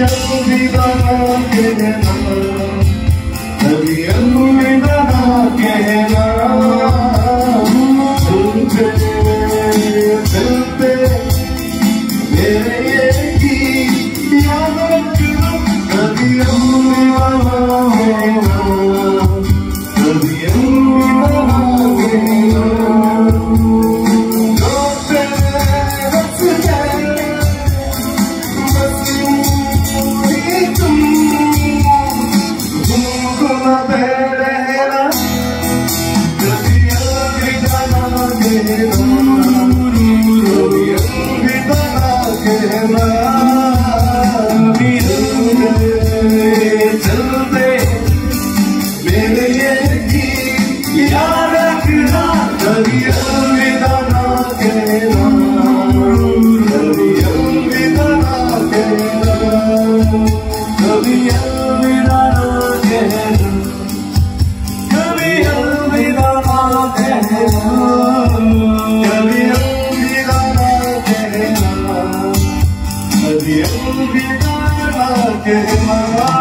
अलविदा कहना, कभी अलविदा कहना। चलते चलते मेरे ये गीत याद रखना, कभी अलविदा कहना, कभी अलविदा कहना। चलते मेरे ये गीत याद रखना, कभी अलविदा ना कहना, कभी अलविदा ना कहना, कभी अलविदा ना कहना, कभी अलविदा ना कहना, कभी अलविदा ना कहना, कभी अलविदा ना कहना।